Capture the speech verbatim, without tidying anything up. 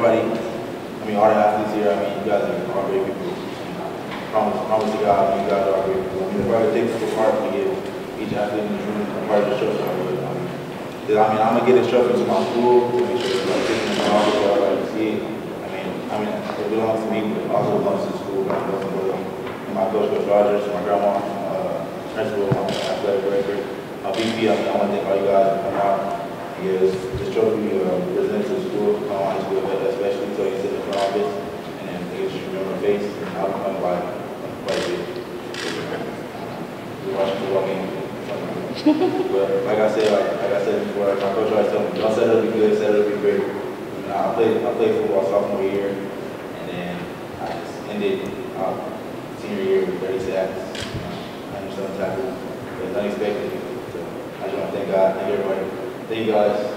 everybody, I mean, all the athletes here, I mean, you guys are all great people. Promise, promise to God, I mean, you guys are great people. I mean, if I could take this apart to give each athlete in this room a part of the trophy, I would. I mean, I mean, I'm gonna get this trophy to my school to make sure it's like taking it off so everybody can see it. I mean, I mean, it belongs to me, but it also belongs to the school. But it doesn't belong to my coach, Coach Rogers, my grandma, uh, principal, my athletic director, my V P. I mean, I want to thank all you guys for coming out. Yeah, this, this trophy uh, presented to the school, come on, high school, especially so you sit in front of it, and then they just remember the face, and I'll become like, quite a bit. We're watching football game. But like I said, like, like I said before, like my coach always told me, don't set it to be good, set it to be great. You know, I played, I played football sophomore year, and then I just ended uh, senior year with thirty sacks, you know, one hundred seven tackles. It was unexpected. So I just want to thank God, thank everybody. Thank you guys.